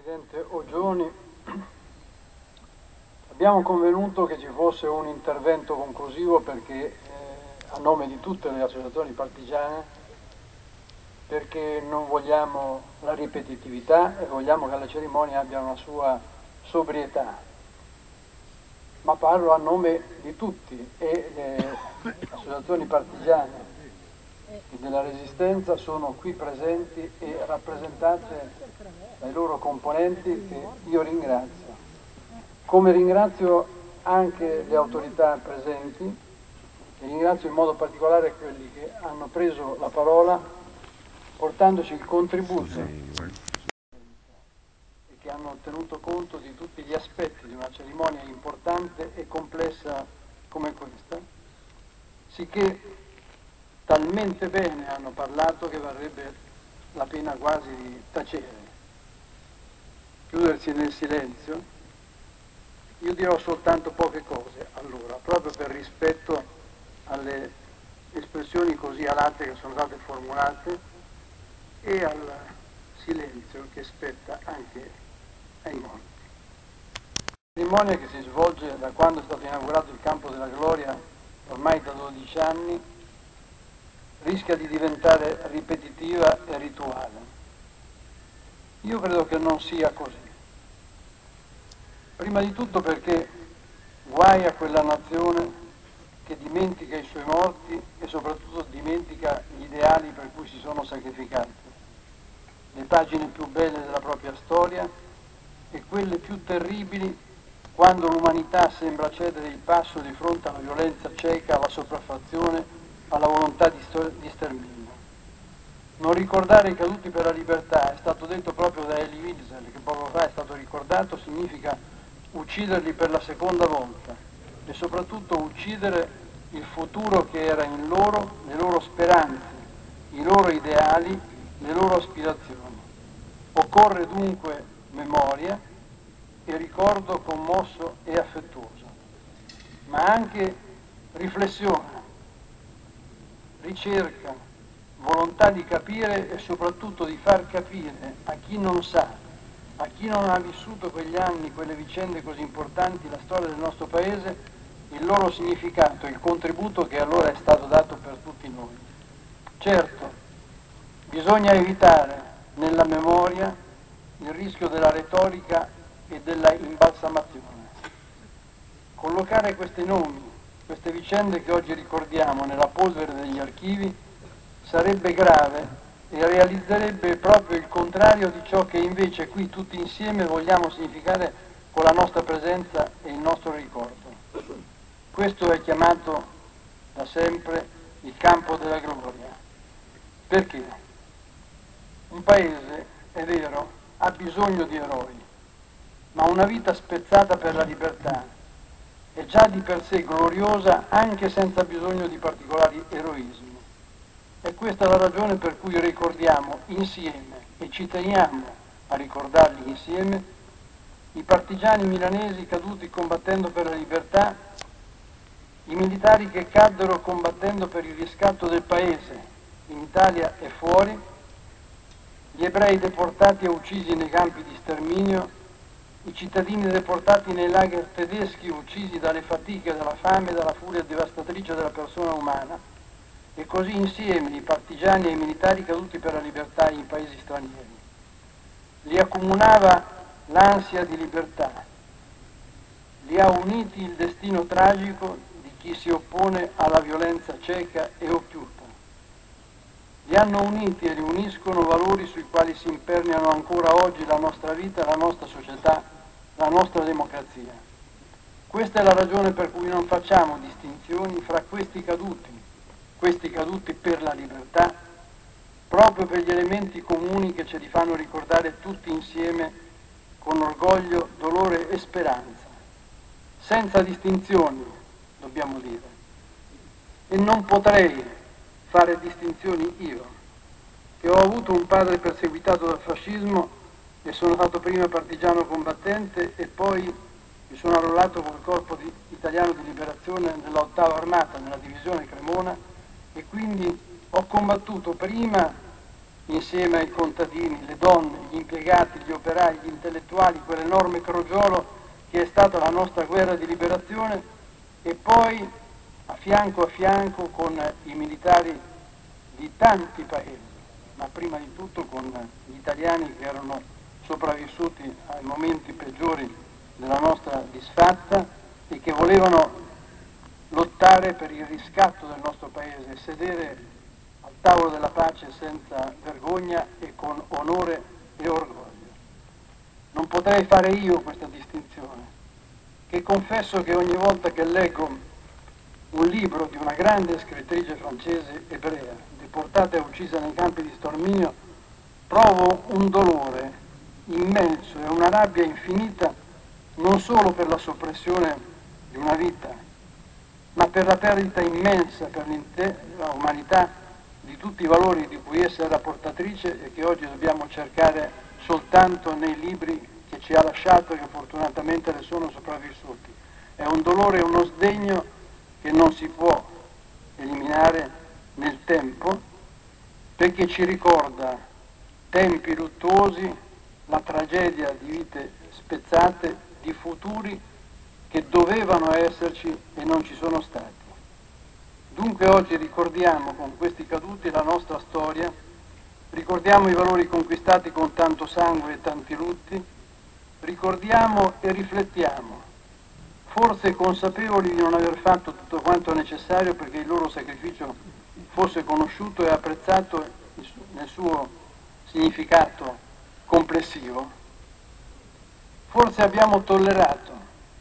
Presidente Oggioni, abbiamo convenuto che ci fosse un intervento conclusivo perché, a nome di tutte le associazioni partigiane, perché non vogliamo la ripetitività e vogliamo che la cerimonia abbia una sua sobrietà. Ma parlo a nome di tutti e le associazioni partigiane e della Resistenza sono qui presenti e rappresentate dai loro componenti che io ringrazio. Come ringrazio anche le autorità presenti e ringrazio in modo particolare quelli che hanno preso la parola portandoci il contributo e che hanno tenuto conto di tutti gli aspetti di una cerimonia importante e complessa come questa, sicché talmente bene hanno parlato che varrebbe la pena quasi di tacere, chiudersi nel silenzio. Io dirò soltanto poche cose, allora, proprio per rispetto alle espressioni così alate che sono state formulate e al silenzio che spetta anche ai morti. La cerimonia che si svolge da quando è stato inaugurato il Campo della Gloria, ormai da 12 anni, rischia di diventare ripetitiva e rituale. Io credo che non sia così. Prima di tutto perché guai a quella nazione che dimentica i suoi morti e soprattutto dimentica gli ideali per cui si sono sacrificati, le pagine più belle della propria storia e quelle più terribili quando l'umanità sembra cedere il passo di fronte alla violenza cieca, alla sopraffazione, alla volontà di sterminio. Non ricordare i caduti per la libertà, è stato detto proprio da Elie Wiesel, che poco fa è stato ricordato, significa ucciderli per la seconda volta e soprattutto uccidere il futuro che era in loro, le loro speranze, i loro ideali, le loro aspirazioni. Occorre dunque memoria e ricordo commosso e affettuoso, ma anche riflessione, ricerca, volontà di capire e soprattutto di far capire a chi non sa, a chi non ha vissuto quegli anni, quelle vicende così importanti, la storia del nostro Paese, il loro significato, il contributo che allora è stato dato per tutti noi. Certo, bisogna evitare nella memoria il rischio della retorica e della imbalsamazione. Collocare questi nomi, queste vicende che oggi ricordiamo nella polvere degli archivi sarebbe grave e realizzerebbe proprio il contrario di ciò che invece qui tutti insieme vogliamo significare con la nostra presenza e il nostro ricordo. Questo è chiamato da sempre il campo della gloria. Perché? Un paese, è vero, ha bisogno di eroi, ma una vita spezzata per la libertà è già di per sé gloriosa anche senza bisogno di particolari eroismi. E questa è la ragione per cui ricordiamo insieme, e ci teniamo a ricordarli insieme, i partigiani milanesi caduti combattendo per la libertà, i militari che caddero combattendo per il riscatto del paese, in Italia e fuori, gli ebrei deportati e uccisi nei campi di sterminio, i cittadini deportati nei lager tedeschi uccisi dalle fatiche, dalla fame e dalla furia devastatrice della persona umana, e così insieme i partigiani e i militari caduti per la libertà in paesi stranieri. Li accomunava l'ansia di libertà, li ha uniti il destino tragico di chi si oppone alla violenza cieca e occhiuta. Li hanno uniti e li uniscono valori sui quali si imperniano ancora oggi la nostra vita, la nostra società, la nostra democrazia. Questa è la ragione per cui non facciamo distinzioni fra questi caduti per la libertà, proprio per gli elementi comuni che ce li fanno ricordare tutti insieme con orgoglio, dolore e speranza, senza distinzioni, dobbiamo dire. E non potrei fare distinzioni io, che ho avuto un padre perseguitato dal fascismo e sono stato prima partigiano combattente e poi mi sono arruolato col corpo italiano di liberazione nell'8ª Armata, nella divisione Cremona, e quindi ho combattuto prima insieme ai contadini, le donne, gli impiegati, gli operai, gli intellettuali, quell'enorme crogiolo che è stata la nostra guerra di liberazione, e poi a fianco con i militari di tanti paesi, ma prima di tutto con gli italiani che erano sopravvissuti ai momenti peggiori della nostra disfatta e che volevano lottare per il riscatto del nostro paese, sedere al tavolo della pace senza vergogna e con onore e orgoglio. Non potrei fare io questa distinzione, che confesso che ogni volta che leggo un libro di una grande scrittrice francese ebrea, deportata e uccisa nei campi di sterminio, provo un dolore immenso e una rabbia infinita non solo per la soppressione di una vita, ma per la perdita immensa per l'intera umanità di tutti i valori di cui essa era portatrice e che oggi dobbiamo cercare soltanto nei libri che ci ha lasciato e che fortunatamente le sono sopravvissuti. È un dolore e uno sdegno che non si può eliminare nel tempo, perché ci ricorda tempi luttuosi, la tragedia di vite spezzate, di futuri che dovevano esserci e non ci sono stati. Dunque oggi ricordiamo con questi caduti la nostra storia, ricordiamo i valori conquistati con tanto sangue e tanti lutti, ricordiamo e riflettiamo, forse consapevoli di non aver fatto tutto quanto necessario perché il loro sacrificio fosse conosciuto e apprezzato nel suo significato complessivo. Forse abbiamo tollerato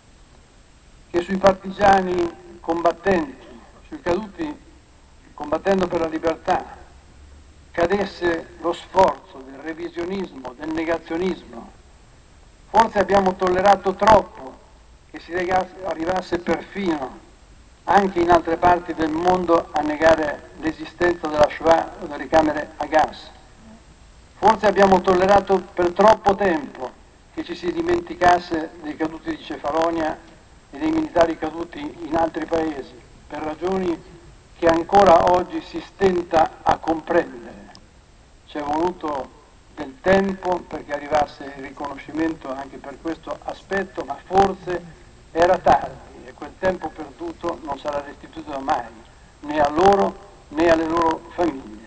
che sui partigiani combattenti, sui caduti combattendo per la libertà, cadesse lo sforzo del revisionismo, del negazionismo. Forse abbiamo tollerato troppo che si arrivasse perfino anche in altre parti del mondo a negare l'esistenza della Shoah o delle camere a gas. Forse abbiamo tollerato per troppo tempo che ci si dimenticasse dei caduti di Cefalonia e dei militari caduti in altri paesi, per ragioni che ancora oggi si stenta a comprendere. Ci è voluto del tempo perché arrivasse il riconoscimento anche per questo aspetto, ma forse era tardi e quel tempo perduto non sarà restituito mai, né a loro né alle loro famiglie.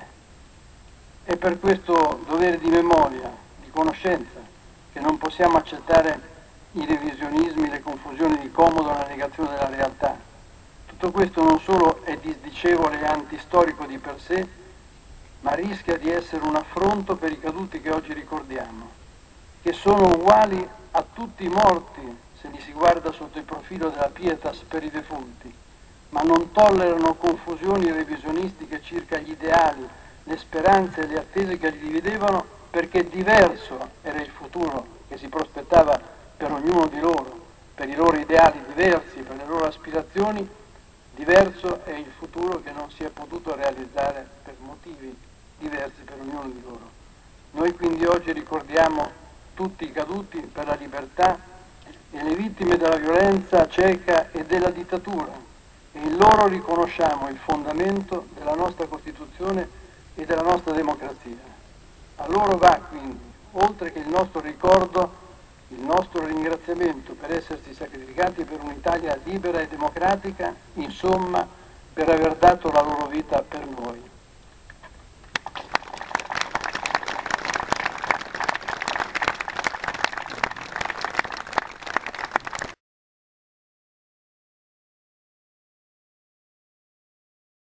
È per questo dovere di memoria, di conoscenza, che non possiamo accettare i revisionismi, le confusioni di comodo, la negazione della realtà. Tutto questo non solo è disdicevole e antistorico di per sé, ma rischia di essere un affronto per i caduti che oggi ricordiamo, che sono uguali a tutti i morti se li si guarda sotto il profilo della pietas per i defunti, ma non tollerano confusioni revisionistiche circa gli ideali, le speranze e le attese che li dividevano, perché diverso era il futuro che si prospettava per ognuno di loro, per i loro ideali diversi, per le loro aspirazioni, diverso è il futuro che non si è potuto realizzare per motivi diversi per ognuno di loro. Noi quindi oggi ricordiamo tutti i caduti per la libertà e le vittime della violenza cieca e della dittatura, e in loro riconosciamo il fondamento della nostra Costituzione e della nostra democrazia. A loro va quindi, oltre che il nostro ricordo, il nostro ringraziamento per essersi sacrificati per un'Italia libera e democratica, insomma, per aver dato la loro vita per noi.